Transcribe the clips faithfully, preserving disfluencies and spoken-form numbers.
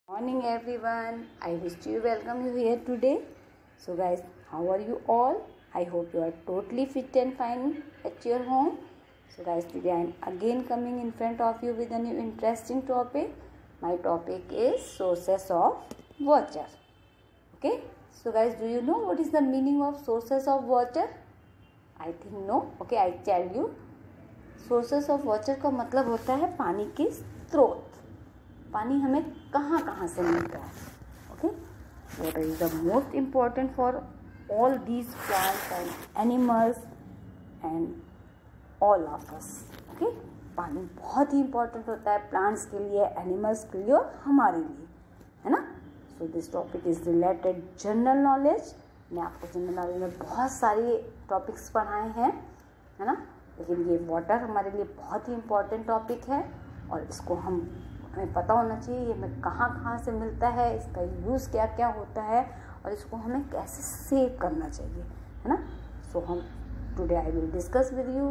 Morning everyone, I wish to welcome you here today. So guys, how are you all? I hope you are totally fit and fine at your home. So guys, today I am again coming in front of you with a new interesting topic. My topic is sources of water. Okay, so guys, do you know what is the meaning of sources of water? I think no. Okay, I tell you. Sources of water का मतलब होता है पानी के स्रोत. पानी हमें कहाँ कहाँ से मिलता है. Okay, water is the most important for all these plants and animals and all of us. Okay, पानी बहुत ही इम्पॉर्टेंट होता है प्लांट्स के लिए, एनिमल्स के लिए और हमारे लिए, है ना. So this topic is related general knowledge. मैं आपको जनरल नॉलेज में बहुत सारे टॉपिक्स पढ़ाए हैं, है ना, लेकिन ये वाटर हमारे लिए बहुत ही इम्पॉर्टेंट टॉपिक है और इसको हम हमें पता होना चाहिए ये हमें कहाँ कहाँ से मिलता है, इसका यूज़ क्या क्या होता है और इसको हमें कैसे सेव करना चाहिए, है ना. सो हम today I will discuss with you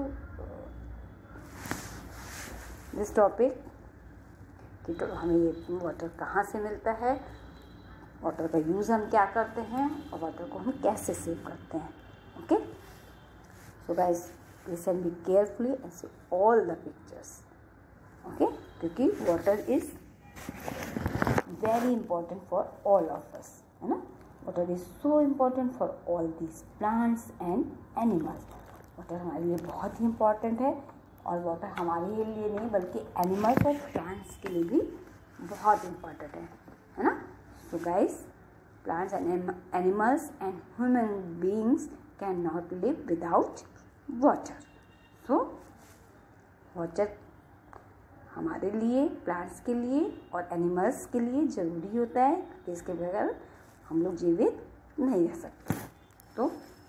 this topic कि तो हमें ये वाटर कहाँ से मिलता है, वाटर का यूज़ हम क्या करते हैं और वाटर को हम कैसे सेव करते हैं. Okay, so guys listen me carefully and see all the pictures. Okay, क्योंकि water is very important for all of us, है ना. water is so important for all these plants and animals. water हमारे लिए बहुत ही important है और water हमारे लिए नहीं बल्कि animals और plants के लिए भी बहुत important है, है ना. so guys, plants and animals and human beings cannot live without water. So water हमारे लिए, प्लांट्स के लिए और एनिमल्स के लिए ज़रूरी होता है, इसके बगैर हम लोग जीवित नहीं रह सकते. तो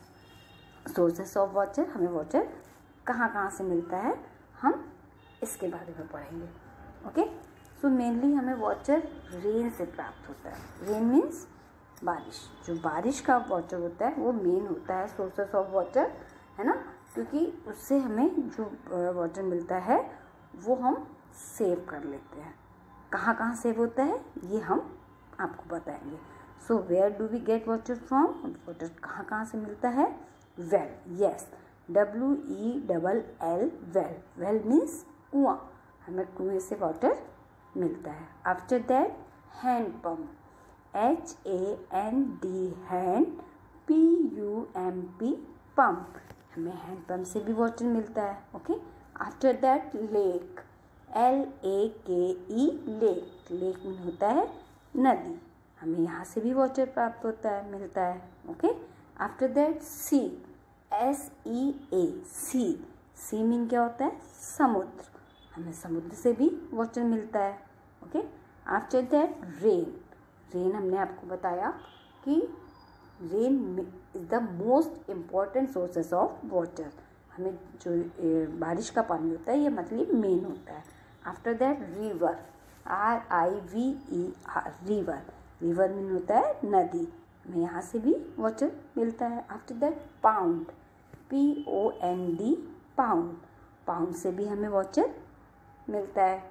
सोर्सेस ऑफ वाटर, हमें वाटर कहाँ कहाँ से मिलता है हम इसके बारे में पढ़ेंगे. ओके, सो मेनली हमें वाटर रेन से प्राप्त होता है. रेन मीन्स बारिश. जो बारिश का वाटर होता है वो मेन होता है सोर्सेस ऑफ वाटर, है ना, क्योंकि उससे हमें जो वाटर मिलता है वो हम सेव कर लेते हैं. कहाँ कहाँ सेव होता है ये हम आपको बताएंगे. So where do we get water from. Water कहाँ कहाँ से मिलता है. Well, yes, W E double L, well. Well means कुआं. हमें कुएं से वाटर मिलता है. After that hand pump, H A N D, hand, P U M P, pump. हमें हैंड पंप से भी वाटर मिलता है. Okay, after that lake, L A K E, lake. Lake में होता है नदी. हमें यहाँ से भी वाटर प्राप्त होता है, मिलता है. Okay, after that sea, S E A, sea. Sea mean क्या होता है. समुद्र. हमें समुद्र से भी वाटर मिलता है. Okay, after that rain. Rain हमने आपको बताया कि rain is the most important sources of water. हमें जो बारिश का पानी होता है ये मतलब मेन होता है. After that river, R I V E R, river. River mean होता है नदी. हमें यहाँ से भी वाटर मिलता है. After that pond, P O N D, pond. Pond से भी हमें वाटर मिलता है.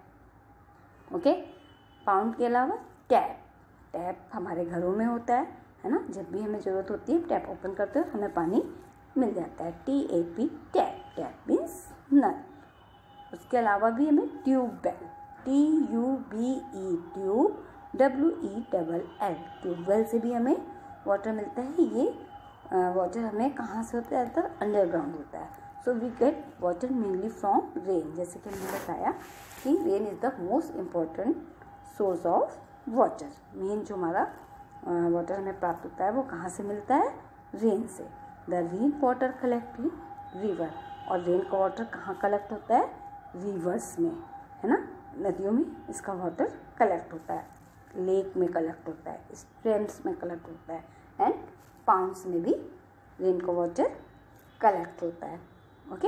ओके, पाउंड के अलावा टैप. टैप हमारे घरों में होता है, है ना. जब भी हमें ज़रूरत होती है टैप ओपन करते हो हमें पानी मिल जाता है. T A P, tap. Tap means नल. उसके अलावा भी हमें tubewell, T U B E, tube, W E double L, tubewell से भी हमें वाटर मिलता है. ये वाटर हमें कहाँ से होता है, ज़्यादातर अंडरग्राउंड होता है. So we get water mainly from rain. जैसे कि हमने बताया कि rain is the most important source of water. Main जो हमारा वाटर हमें प्राप्त होता है वो कहाँ से मिलता है, रेन से. The rain water collect in river. और रेन का वाटर कहाँ कलेक्ट होता है, रिवर्स में, है ना. नदियों में इसका वाटर कलेक्ट होता है, लेक में कलेक्ट होता है, स्ट्रीम्स में कलेक्ट होता है एंड पाउंड्स में भी रेन का वाटर कलेक्ट होता है. ओके,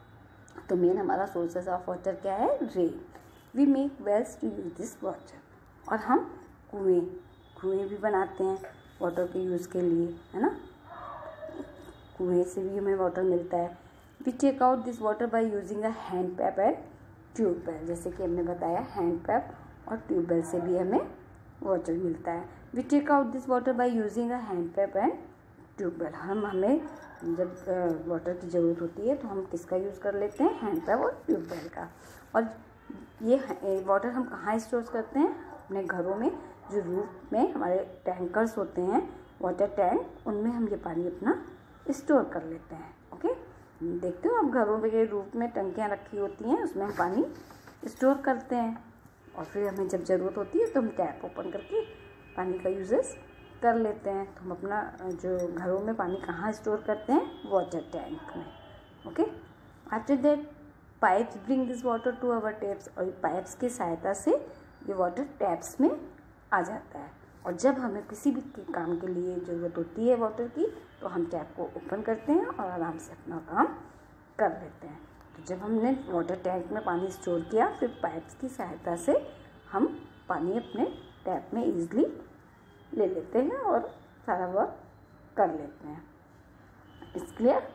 तो मेन हमारा सोर्सेस ऑफ वाटर क्या है, rain. We make wells to use this water. और हम कुएँ कुएँ भी बनाते हैं वाटर के यूज़ के लिए, है ना. कुएँ से भी हमें वाटर मिलता है. We take out this water by using a hand पैप एंड ट्यूबवेल. जैसे कि हमने बताया हैंड पैप और ट्यूबवेल से भी हमें वाटर मिलता है। We take out this water by using a hand पैप एंड ट्यूबवेल। हम हमें जब वाटर की ज़रूरत होती है तो हम किसका यूज़ कर लेते हैं, हैंड पैप और ट्यूबवेल का। और ये वाटर हम कहाँ स्टोर करते हैं, अपने घरों में, जो रूफ में हमारे टैंकर्स होते हैं, वाटर टैंक, उनमें हम ये पानी अपना स्टोर कर लेते हैं। ओके, देखते हो आप घरों के रूफ में टंकियाँ रखी होती हैं, उसमें हम पानी स्टोर करते हैं और फिर हमें जब ज़रूरत होती है तो हम टैप ओपन करके पानी का यूजेस कर लेते हैं। तो हम अपना जो घरों में पानी कहाँ स्टोर करते हैं, वाटर टैंक में। Okay, after that pipes bring this water to our taps. और पाइप्स की सहायता से ये वाटर टैप्स में आ जाता है। और जब हमें किसी भी काम के लिए ज़रूरत होती है वाटर की, तो हम टैप को ओपन करते हैं और आराम से अपना काम कर लेते हैं। तो जब हमने वाटर टैंक में पानी स्टोर किया, फिर पाइप्स की सहायता से हम पानी अपने टैप में ईजिली ले लेते हैं और सारा वर्क कर लेते हैं। इट्स क्लियर,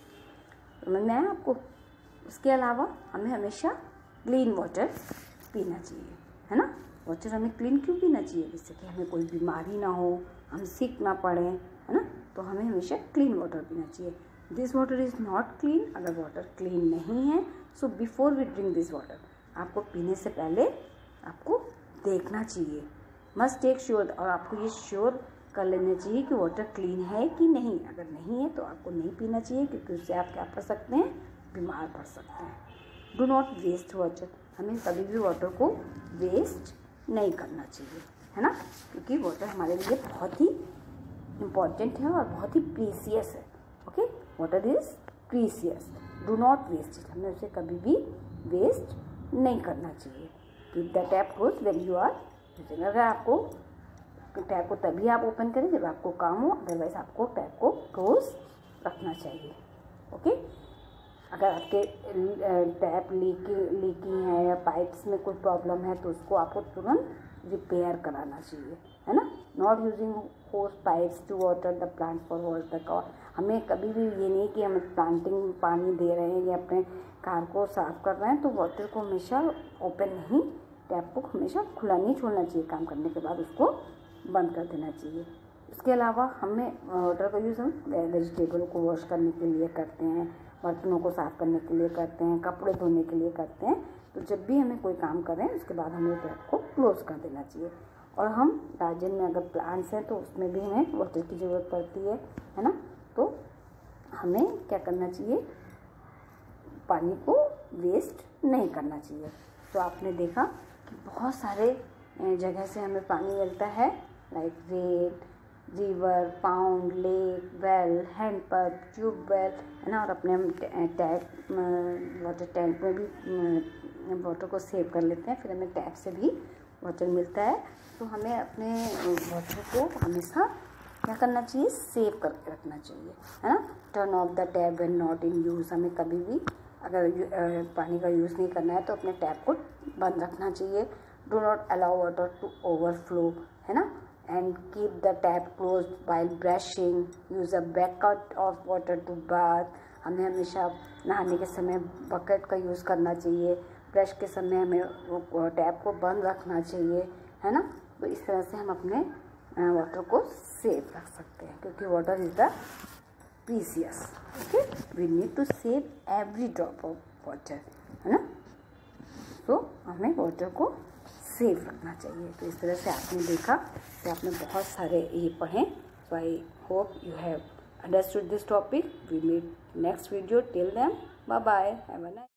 समझ में आया आपको? उसके अलावा हमें हमेशा क्लीन वाटर पीना चाहिए, है ना। वाटर हमें क्लीन क्यों पीना चाहिए, जिससे कि हमें कोई बीमारी ना हो, हम सिक ना पड़े, है ना। तो हमें हमेशा क्लीन वाटर पीना चाहिए। This water is not clean, अगर वाटर क्लीन नहीं है, so before we drink this water, आपको पीने से पहले आपको देखना चाहिए, मस्ट टेक श्योर। और आपको ये श्योर कर लेना चाहिए कि वाटर क्लीन है कि नहीं। अगर नहीं है तो आपको नहीं पीना चाहिए, क्योंकि उससे आप क्या कर सकते हैं, बीमार पड़ सकते हैं। डू नॉट वेस्ट वाटर, हमें कभी भी वाटर को वेस्ट नहीं करना चाहिए, है ना, क्योंकि वाटर हमारे लिए बहुत ही इम्पॉर्टेंट है और बहुत ही प्रीसियस है। Okay, water is precious, do not waste it, हमें उसे कभी भी वेस्ट नहीं करना चाहिए। Keep the tap close when you are using. अगर आपको टैप को तभी आप ओपन करें जब आपको काम हो, अदरवाइज आपको टैप को क्लोज रखना चाहिए। ओके, अगर आपके टैप लीकी लीकी है या पाइप्स में कोई प्रॉब्लम है तो उसको आपको तुरंत रिपेयर कराना चाहिए, है ना। Not using hose pipes to water the plant for wash the car. हमें कभी भी ये नहीं कि हम प्लांटिंग पानी दे रहे हैं या अपने कार को साफ कर रहे हैं तो वाटर को हमेशा ओपन नहीं, टैप को हमेशा खुला नहीं छोड़ना चाहिए। काम करने के बाद उसको बंद कर देना चाहिए। इसके अलावा हमें वाटर का यूज़ हम वेजिटेबल को वॉश करने के लिए करते हैं, बर्तनों को साफ़ करने के लिए करते हैं, कपड़े धोने के लिए करते हैं। तो जब भी हमें कोई काम करें उसके बाद हमें टैप को क्लोज कर देना चाहिए। और हम गार्डन में अगर प्लांट्स हैं तो उसमें भी हमें वाटर की ज़रूरत पड़ती है, है ना। तो हमें क्या करना चाहिए, पानी को वेस्ट नहीं करना चाहिए। तो आपने देखा कि बहुत सारे जगह से हमें पानी मिलता है, like rain, river, pond, lake, well, handpump, tubewell, है ना। और अपने हम टैप वाटर टैंक में भी वाटर को सेव कर लेते हैं, फिर हमें टैप से भी वाटर मिलता है। तो हमें अपने वाटर को हमेशा क्या करना चाहिए, सेव करके रखना चाहिए, है ना। Turn off the tap when not in use, हमें कभी भी अगर पानी का यूज़ नहीं करना है तो अपने टैप को बंद रखना चाहिए। Do not allow water to overflow, है ना। And keep the tap close while brushing, use a bucket of water to bath, हमें हमेशा नहाने के समय बकेट का यूज़ करना चाहिए। ब्रश के समय हमें वो टैप को बंद रखना चाहिए, है ना। तो इस तरह से हम अपने वाटर को सेव रख सकते हैं, क्योंकि water is the precious. Okay, we need to save every drop of water, है ना। तो हमें वाटर को सेव रखना चाहिए। तो इस तरह से आपने देखा कि आपने बहुत सारे ये पढ़े। So I hope you have understood this topic. We meet next video, till then bye bye, have a nice